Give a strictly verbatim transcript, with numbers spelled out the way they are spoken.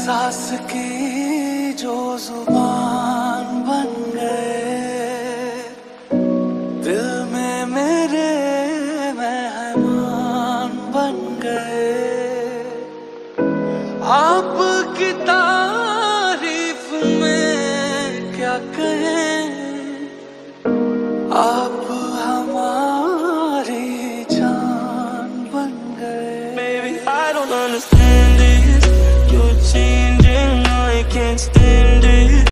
एहसास की जो जुबान बन गए, दिल में मेरे मेहमान बन गए। आपकी तारीफ में क्या कहें, आप हमारी जान बन गए। Baby, I don't understand this. You're changing, I can't stand